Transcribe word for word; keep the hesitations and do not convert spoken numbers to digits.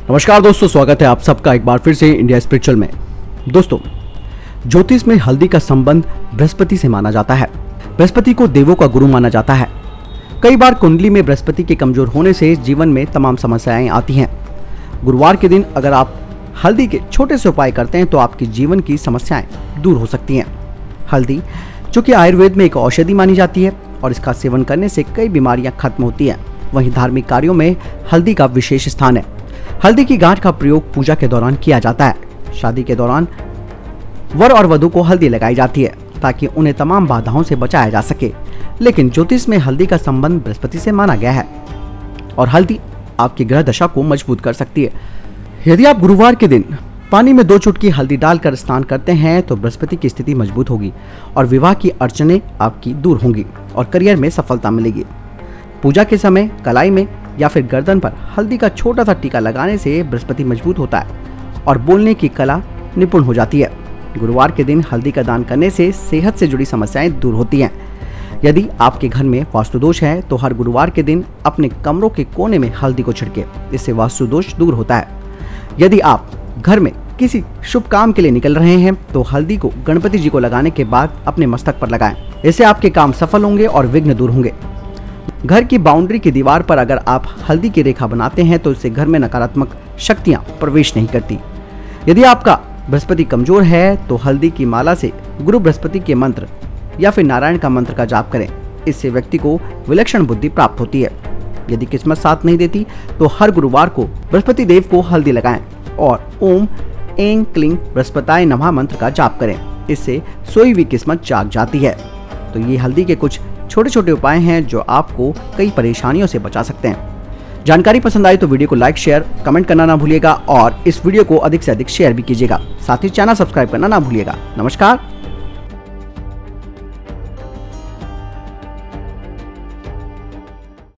नमस्कार दोस्तों, स्वागत है आप सबका एक बार फिर से इंडिया स्पिरिचुअल में। दोस्तों, ज्योतिष में हल्दी का संबंध बृहस्पति से माना जाता है। बृहस्पति को देवों का गुरु माना जाता है। कई बार कुंडली में बृहस्पति के कमजोर होने से जीवन में तमाम समस्याएं आती हैं। गुरुवार के दिन अगर आप हल्दी के छोटे से उपाय करते हैं तो आपके जीवन की समस्याएं दूर हो सकती हैं। हल्दी, जो कि आयुर्वेद में एक औषधि मानी जाती है और इसका सेवन करने से कई बीमारियां खत्म होती हैं। वहीं धार्मिक कार्यों में हल्दी का विशेष स्थान है। हल्दी की गांठ का प्रयोग पूजा के दौरान किया जाता है। शादी के दौरान वर और वधू को हल्दी लगाई जाती है ताकि उन्हें तमाम बाधाओं से बचाया जा सके। लेकिन ज्योतिष में हल्दी का संबंध बृहस्पति से माना गया है और हल्दी आपकी ग्रह दशा को मजबूत कर सकती है। यदि आप गुरुवार के दिन पानी में दो चुटकी हल्दी डालकर स्नान करते हैं तो बृहस्पति की स्थिति मजबूत होगी और विवाह की अड़चनें आपकी दूर होंगी और करियर में सफलता मिलेगी। पूजा के समय कलाई में या फिर गर्दन पर हल्दी का छोटा सा टीका लगाने से बृहस्पति मजबूत होता है और बोलने की कला निपुण हो जाती है। गुरुवार के दिन हल्दी का दान करने से सेहत से जुड़ी समस्याएं दूर होती हैं। यदि आपके घर में वास्तु दोष है तो हर गुरुवार के दिन अपने कमरों के कोने में हल्दी को छिड़के, इससे वास्तु दोष दूर होता है। यदि आप घर में किसी शुभ काम के लिए निकल रहे हैं तो हल्दी को गणपति जी को लगाने के बाद अपने मस्तक पर लगाएं। इससे आपके काम सफल होंगे और विघ्न दूर होंगे। घर की बाउंड्री की दीवार पर अगर आप हल्दी की रेखा बनाते हैं तो इससे घर में नकारात्मक शक्तियां प्रवेश नहीं करती। यदि आपका बृहस्पति कमजोर है तो हल्दी की माला से गुरु बृहस्पति के मंत्र या फिर नारायण का मंत्र का जाप करें। इससे व्यक्ति को विलक्षण बुद्धि प्राप्त होती है। यदि किस्मत साथ नहीं देती तो हर गुरुवार को बृहस्पति देव को हल्दी लगाएं और ओम ऐं क्लीं बृहस्पताय नमः मंत्र का जाप करें। इससे सोई हुई किस्मत जाग जाती है। तो ये हल्दी के कुछ छोटे छोटे उपाय हैं जो आपको कई परेशानियों से बचा सकते हैं। जानकारी पसंद आई तो वीडियो को लाइक, शेयर, कमेंट करना ना भूलिएगा और इस वीडियो को अधिक से अधिक शेयर भी कीजिएगा। साथ ही चैनल सब्सक्राइब करना ना भूलिएगा। नमस्कार।